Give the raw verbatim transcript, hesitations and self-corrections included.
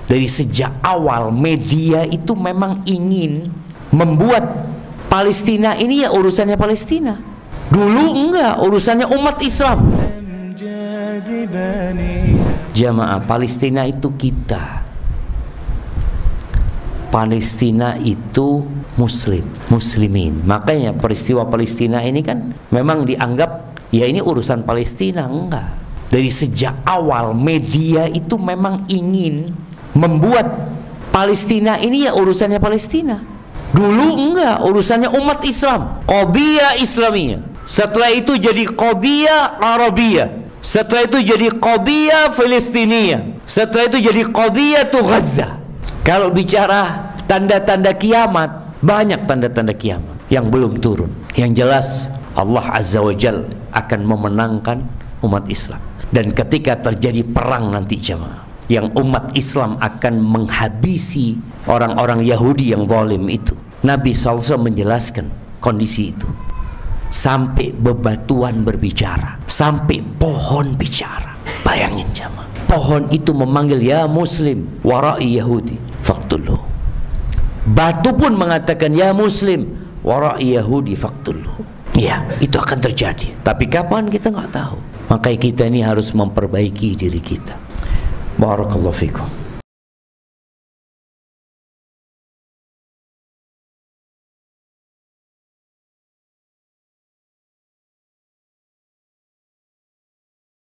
Dari sejak awal media itu memang ingin membuat Palestina ini ya urusannya Palestina. Dulu enggak, urusannya umat Islam. Jamaah, Palestina itu kita. Palestina itu muslim, muslimin. Makanya peristiwa Palestina ini kan memang dianggap ya ini urusan Palestina. Enggak. Dari sejak awal media itu memang ingin membuat Palestina ini ya urusannya Palestina. Dulu enggak, urusannya umat Islam, qadiyah Islamiyah. Setelah itu jadi qadiyah Arabiyah. Setelah itu jadi qadiyah Filistiniyah. Setelah itu jadi qadiyah tu Gaza. Kalau bicara tanda-tanda kiamat, banyak tanda-tanda kiamat yang belum turun. Yang jelas Allah Azza wa Jal akan memenangkan umat Islam. Dan ketika terjadi perang nanti jemaah, yang umat Islam akan menghabisi orang-orang Yahudi yang zalim itu, Nabi shallallahu alaihi wasallam menjelaskan kondisi itu. Sampai bebatuan berbicara, sampai pohon bicara. Bayangin jemaah, pohon itu memanggil ya muslim warai Yahudi faqtuluh. Batu pun mengatakan ya muslim warai Yahudi faqtuluh. Ya, itu akan terjadi. Tapi kapan kita nggak tahu. Makanya kita ini harus memperbaiki diri kita. Barakallahu fikum.